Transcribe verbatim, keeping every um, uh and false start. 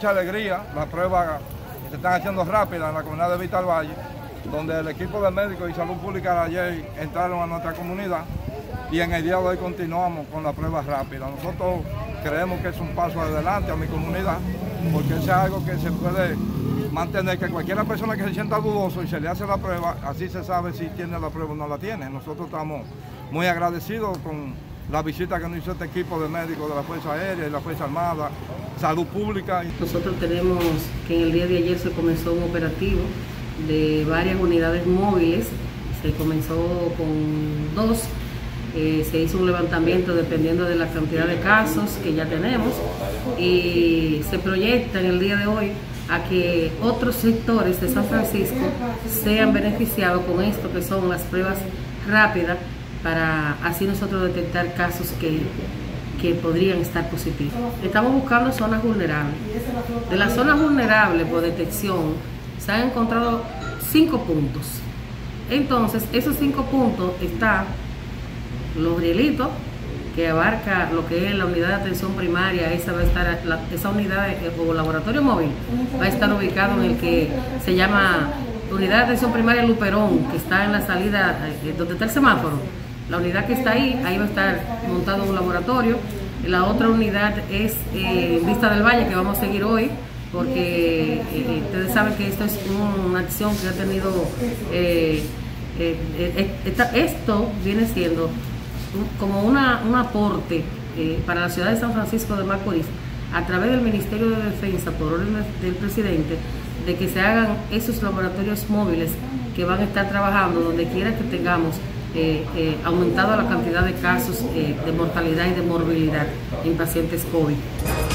mucha alegría. Las pruebas se están haciendo rápidas en la comunidad de Vista del Valle, donde el equipo de médicos y salud pública de ayer entraron a nuestra comunidad y en el día de hoy continuamos con la prueba rápida. Nosotros creemos que es un paso adelante a mi comunidad, porque es algo que se puede mantener, que cualquier persona que se sienta dudoso y se le hace la prueba, así se sabe si tiene la prueba o no la tiene. Nosotros estamos muy agradecidos con la visita que nos hizo este equipo de médicos de la Fuerza Aérea y la Fuerza Armada, Salud Pública. Nosotros tenemos que en el día de ayer se comenzó un operativo de varias unidades móviles. Se comenzó con dos, eh, se hizo un levantamiento dependiendo de la cantidad de casos que ya tenemos y se proyecta en el día de hoy a que otros sectores de San Francisco sean beneficiados con esto que son las pruebas rápidas, para así nosotros detectar casos que, que podrían estar positivos. Estamos buscando zonas vulnerables. De las zonas vulnerables por detección se han encontrado cinco puntos. Entonces, esos cinco puntos están Los Rielitos, que abarca lo que es la unidad de atención primaria. Esa va a estar, la, esa unidad de, o laboratorio móvil va a estar ubicado en el que se llama Unidad de Atención Primaria Luperón, que está en la salida eh, donde está el semáforo. La unidad que está ahí, ahí va a estar montado un laboratorio. La otra unidad es eh, Vista del Valle, que vamos a seguir hoy, porque eh, ustedes saben que esto es una acción que ha tenido, eh, eh, eh, esta, esto viene siendo como una, un aporte eh, para la ciudad de San Francisco de Macorís, a través del Ministerio de Defensa, por orden del presidente, de que se hagan esos laboratorios móviles que van a estar trabajando donde quiera que tengamos eh, eh, aumentado la cantidad de casos eh, de mortalidad y de morbilidad en pacientes COVID.